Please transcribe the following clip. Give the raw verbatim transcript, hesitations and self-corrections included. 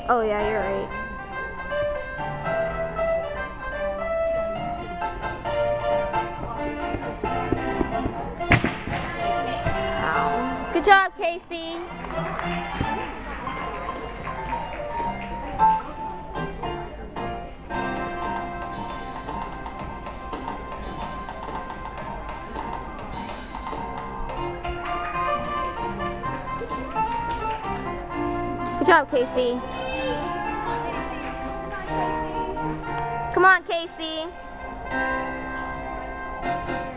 Oh yeah, you're right. Ow. Good job, Kayce. Good job, Kayce. Come on, Kayce.